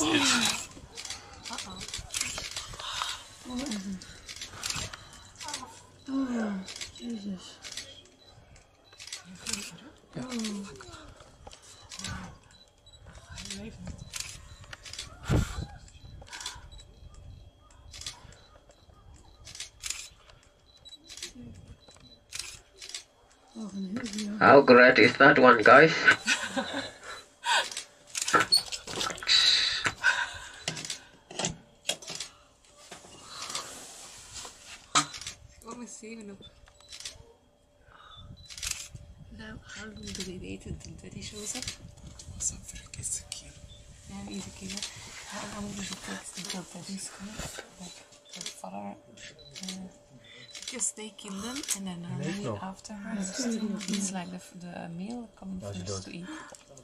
Oh, Jezus. Ja. Hij leeft niet. How great is that one, guys? Wat met 7 op? Nou, how long do they wait until Daddy shows up? Some freaking kid. Yeah, he's a killer. How long does it take until Daddy's coming? Like, the father... because they kill them and then normally afterwards it's like the meal coming first to eat.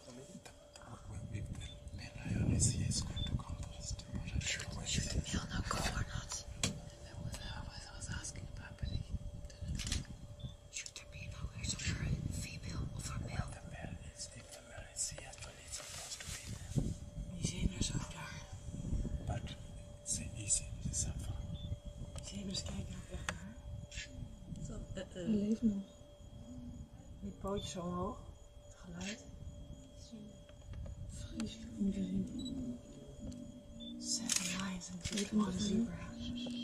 Should the meal now go or not? I was asking about but Should there be no way to for a female of a male? The male is, if the male is here, but it's supposed to be there. die zebras ook daar. But it's easy to suffer. Zebras kijken ook echt naar. Hij leeft nog. Die pootjes omhoog. Het geluid. Vreselijk om te zien. 7 lions en 2 zebra.